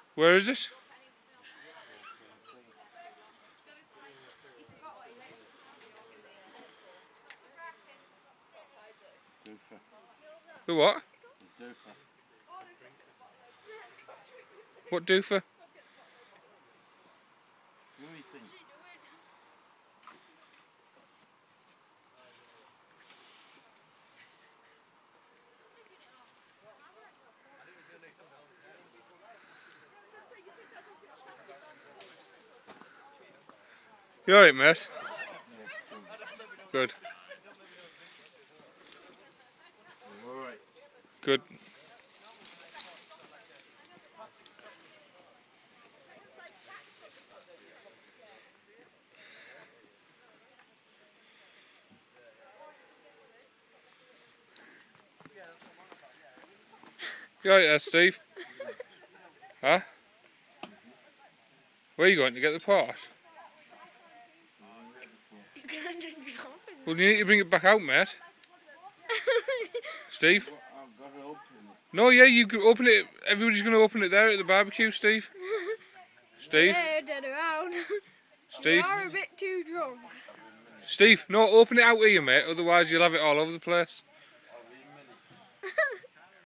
Where is it? The what? What doofer? You alright, mate? Good. Good. You alright there, Steve? Huh? Where are you going to get the pot? Well, you need to bring it back out, mate. Steve? No, yeah, you can open it. Everybody's going to open it there at the barbecue, Steve. Steve? Yeah, dead around. Steve? We are a bit too drunk. Steve, no, open it out here, mate. Otherwise, you'll have it all over the place.